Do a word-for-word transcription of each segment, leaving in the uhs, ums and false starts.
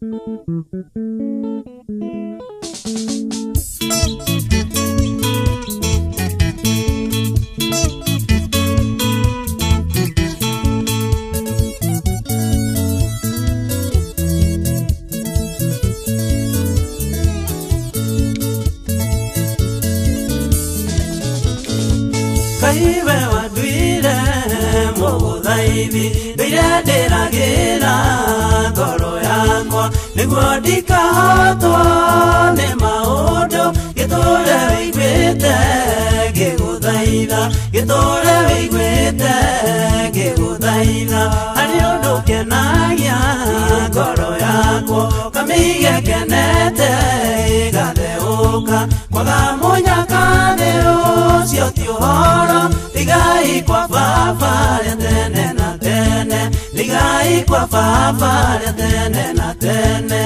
Kaiwe wadwire muguthairi ndirendiragĩra ngoro yakwa nĩguo ndikahotwo nĩ maũndũ gĩtũũre wĩiguĩte ngĩgũthaitha gĩtũũre wĩiguĩte ngĩgũthaitha harĩ ũndũ ũkenagia ngoro yakwa kamĩige kenete ĩgatheũka kwaga mũnyaka thĩ ũcio ti ũhoro ligai kwa baba rĩa tene na tene ligai kwa baba rĩa tene na tene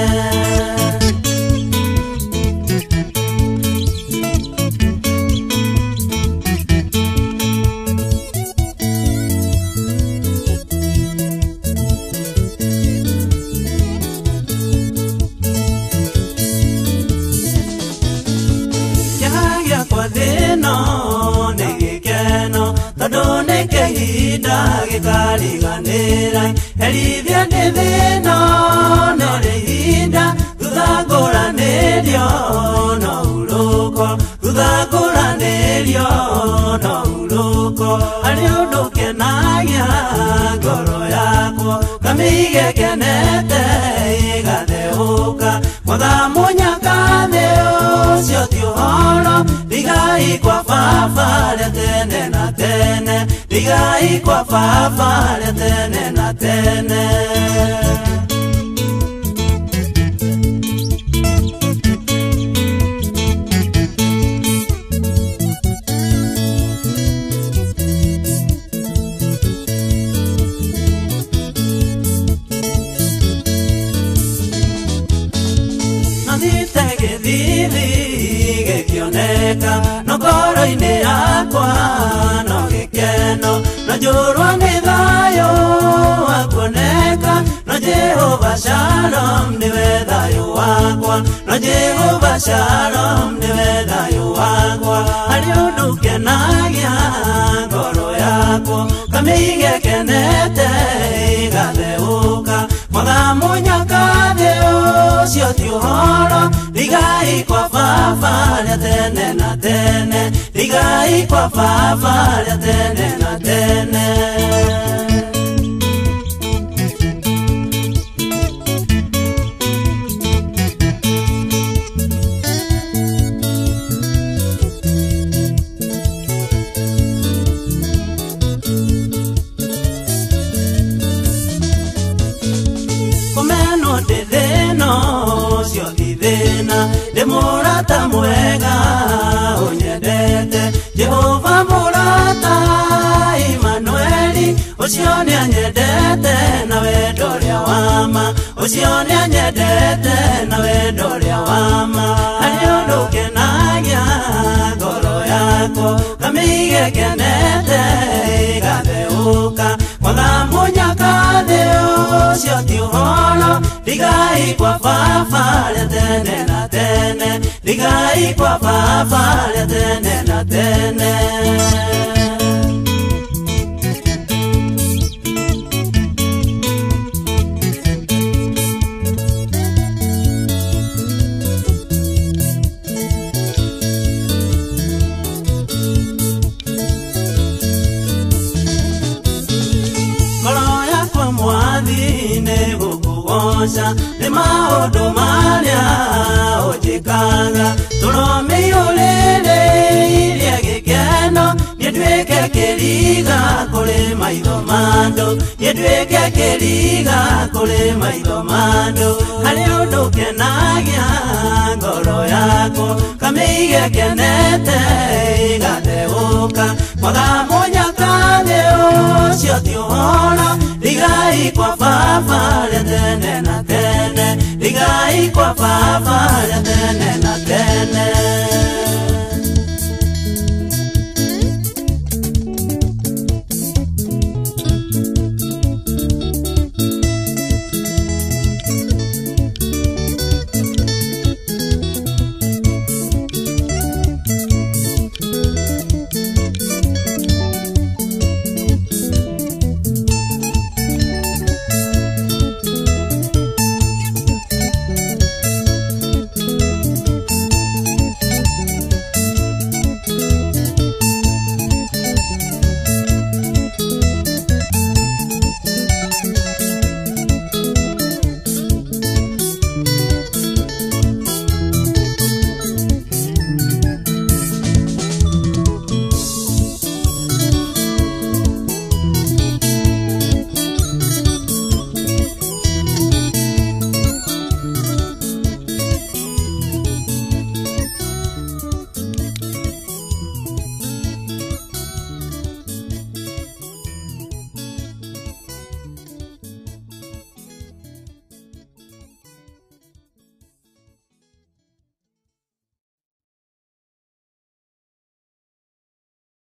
Yagia kwa thĩno nĩ gĩkeno tondũ nĩ kĩhinda gĩkariganĩra herithia nĩ thĩno no rĩ ihinda thutha ngũranĩrio no hurũko thutha ngũranĩrio no hurũko harĩ ũndũ ũkenagia ngoro yakwa kamĩige kenete ĩgatheũka kwaga mũnyaka thĩ ũcio ti ũhoro ligai kwa baba rĩa tene na tene ligai kwa baba rĩa tene na tene Gĩthithi gĩkĩoneka no ngoro-inĩ yakwa no gĩkeno no njũrwo nĩ thayũ wa kuoneka no Jehova Shalom nĩwe thayũ wakwa no Jehova Shalom nĩwe thayũ wakwa harĩ ũndũ ũkenagia ngoro yakwa kamĩige kenete ĩgatheũka kwaga mũnyaka thĩ ũcio ti ũhoro ligai kwa baba rĩa tene na tene ligai kwa baba rĩa tene na tene Komeno ndĩ thĩno cio ti thĩna ndĩ mũrata mwega ũnyendete Jehova mũrata Imanueli ũcio nĩanyendete na wendo ũrĩa wa ma ũcio nĩanyendete na wendo ũrĩa wa ma harĩ ũndũ ũkenagia ngoro yakwa kamĩige kenete ĩgatheũka kwaga mũnyaka thĩ ũcio ti ũhoro ligai kwa baba rĩa tene na tene ligai kwa baba rĩa tene na tene nĩ maũndũ marĩa ũnjĩkaga tũromĩiyũrĩrĩ iria gĩkeno niĩ nduĩke kĩriga kũrĩ maitho ma andũ niĩ nduĩke kĩriga kũrĩ maitho ma andũ harĩ ũndũ ũkenagia ngoro yakwa kamĩige kenete ĩgatheũka kwaga mũnyaka thĩ ũcio ti ũhoro ligai kwa baba rĩa tene na tene ligai kwa baba rĩa tene na tene